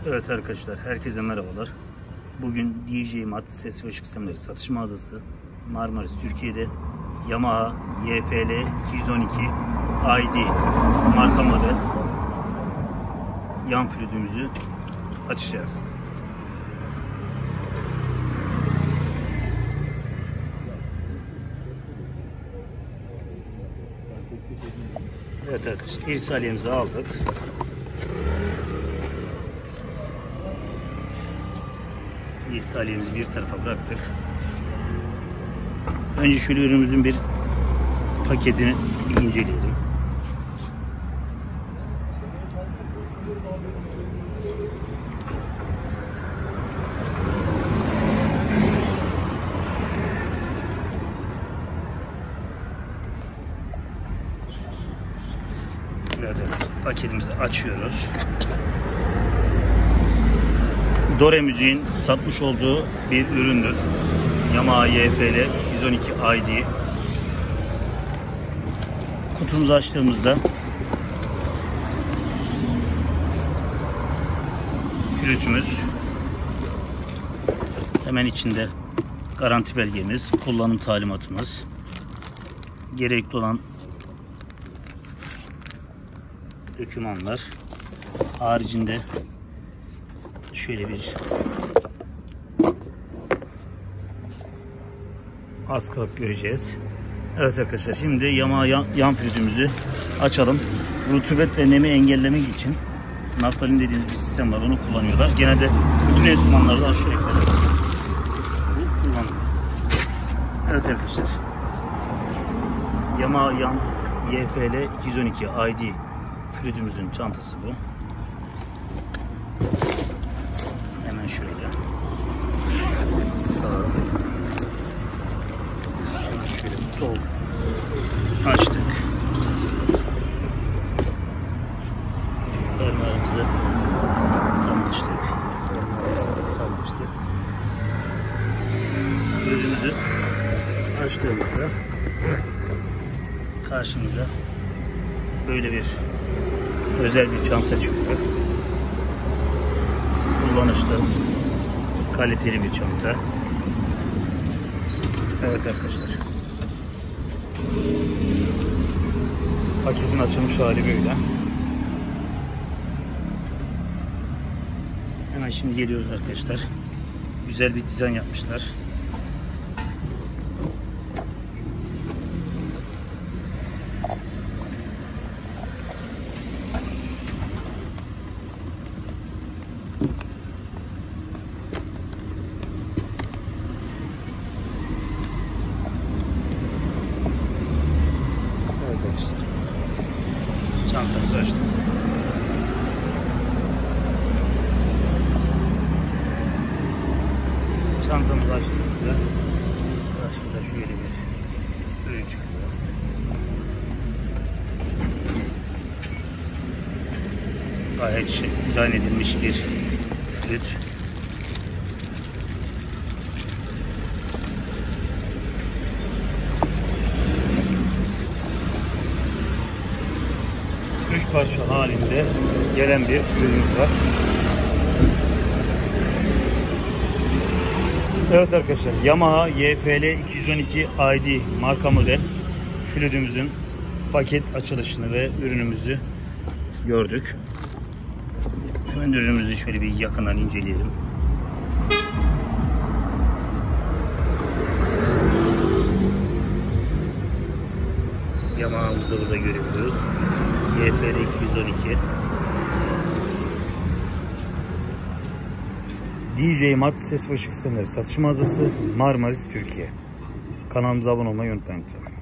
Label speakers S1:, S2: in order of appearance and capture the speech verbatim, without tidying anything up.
S1: Evet arkadaşlar, herkese merhabalar. Bugün D J Mat ses ve ışık sistemleri satış mağazası Marmaris Türkiye'de Yamaha Y F L iki yüz on iki I D marka model yan flütümüzü açacağız. Evet arkadaşlar, irsaliyemizi aldık. İrsaliyemizi bir tarafa bıraktık. Önce şöyle ürünümüzün bir paketini bir inceleyelim. Evet, evet. Paketimizi açıyoruz. Dore Müziğin satmış olduğu bir üründür. Yamaha Y F L iki yüz on iki I D. Kutumuzu açtığımızda flütümüz, hemen içinde garanti belgemiz, kullanım talimatımız, gerekli olan dokümanlar, haricinde şöyle bir askılık göreceğiz. Evet arkadaşlar, şimdi Yamaha yan, yan flütümüzü açalım. Rutubet ve nemi engellemek için naftalin dediğimiz bir sistem var, onu kullanıyorlar. Genelde bütün enstrümanlarda aşağı yukarı kullanılıyor. Evet arkadaşlar, Yamaha yan Y F L iki yüz on iki I D flütümüzün çantası bu. Hemen şöyle sağ, şöyle sol açtık. Fermuarımızı tam açtık. Fermuarımızı tam açtık. Ürünümüzü açtığımızda karşımıza böyle bir özel bir çanta çıkıyor. Kullanışlı, kaliteli bir çanta. Evet arkadaşlar, paketin açılmış hali böyle. Hemen şimdi geliyoruz arkadaşlar. Güzel bir dizayn yapmışlar. Çantamızı açtık. Çantamızı açtığımızda karşımıza şöyle bir ürün çıkıyor. Gayet şey, dizayn edilmiş bir flüt. Üç parça halinde gelen bir ürünümüz var. Evet arkadaşlar, Yamaha Y F L iki yüz on iki I D marka model flütümüzün paket açılışını ve ürünümüzü gördük. Şimdi ürünümüzü şöyle bir yakından inceleyelim. Yamaha'mızı burada görüyoruz. Y F L iki yüz on iki. D J Mat ses ve ışık sistemleri satış mağazası Marmaris Türkiye. Kanalımıza abone olmayı unutmayın.